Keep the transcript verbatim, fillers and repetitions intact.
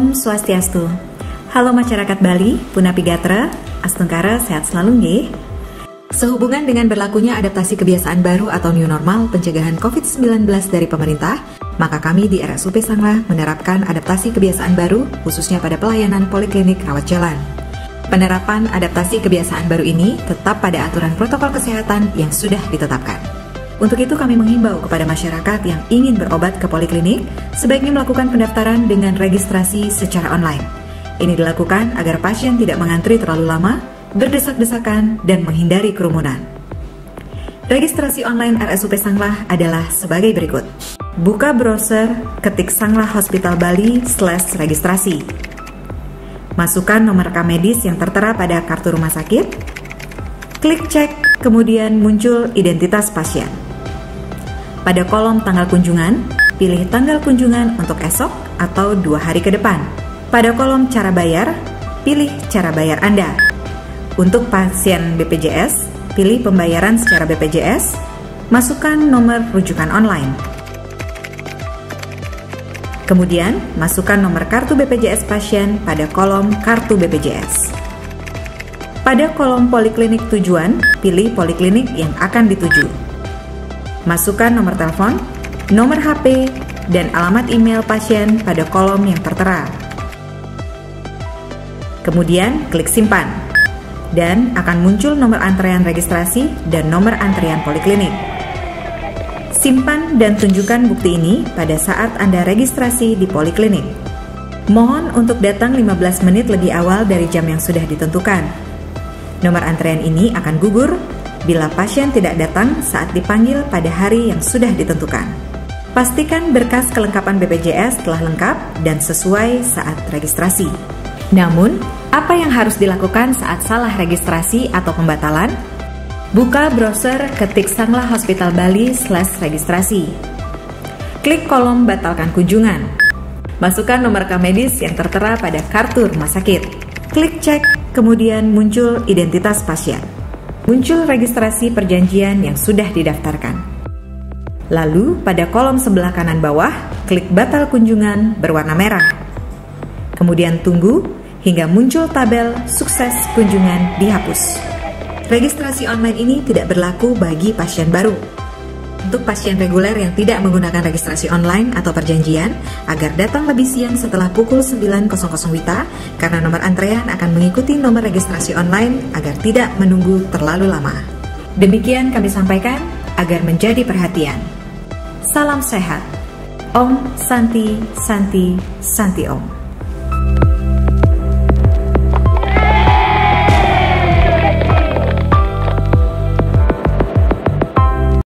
Om Swastiastu. Halo masyarakat Bali, Punapi Gatra, Astungkara, sehat selalu nggih. Sehubungan dengan berlakunya adaptasi kebiasaan baru atau new normal pencegahan covid sembilan belas dari pemerintah, maka kami di R S U P Sanglah menerapkan adaptasi kebiasaan baru khususnya pada pelayanan poliklinik rawat jalan. Penerapan adaptasi kebiasaan baru ini tetap pada aturan protokol kesehatan yang sudah ditetapkan. Untuk itu kami menghimbau kepada masyarakat yang ingin berobat ke poliklinik, sebaiknya melakukan pendaftaran dengan registrasi secara online. Ini dilakukan agar pasien tidak mengantri terlalu lama, berdesak-desakan, dan menghindari kerumunan. Registrasi online R S U P Sanglah adalah sebagai berikut. Buka browser, ketik Sanglah Hospital Bali slash registrasi. Masukkan nomor rekam medis yang tertera pada kartu rumah sakit. Klik cek, kemudian muncul identitas pasien. Pada kolom tanggal kunjungan, pilih tanggal kunjungan untuk esok atau dua hari ke depan. Pada kolom cara bayar, pilih cara bayar Anda. Untuk pasien B P J S, pilih pembayaran secara B P J S, masukkan nomor rujukan online. Kemudian, masukkan nomor kartu B P J S pasien pada kolom kartu B P J S. Pada kolom poliklinik tujuan, pilih poliklinik yang akan dituju. Masukkan nomor telepon, nomor H P, dan alamat email pasien pada kolom yang tertera. Kemudian, klik simpan. Dan akan muncul nomor antrean registrasi dan nomor antrean poliklinik. Simpan dan tunjukkan bukti ini pada saat Anda registrasi di poliklinik. Mohon untuk datang lima belas menit lebih awal dari jam yang sudah ditentukan. Nomor antrean ini akan gugur bila pasien tidak datang saat dipanggil pada hari yang sudah ditentukan. Pastikan berkas kelengkapan B P J S telah lengkap dan sesuai saat registrasi. Namun, apa yang harus dilakukan saat salah registrasi atau pembatalan? Buka browser, ketik Sanglah Hospital Bali slash registrasi. Klik kolom batalkan kunjungan. Masukkan nomor rekam medis yang tertera pada kartu rumah sakit. Klik cek, kemudian muncul identitas pasien. Muncul registrasi perjanjian yang sudah didaftarkan. Lalu, pada kolom sebelah kanan bawah, klik batal kunjungan berwarna merah. Kemudian tunggu hingga muncul tabel sukses kunjungan dihapus. Registrasi online ini tidak berlaku bagi pasien baru. Untuk pasien reguler yang tidak menggunakan registrasi online atau perjanjian, agar datang lebih siang setelah pukul sembilan W I T A, karena nomor antrean akan mengikuti nomor registrasi online agar tidak menunggu terlalu lama. Demikian kami sampaikan agar menjadi perhatian. Salam sehat. Om Santi Santi Santi Om.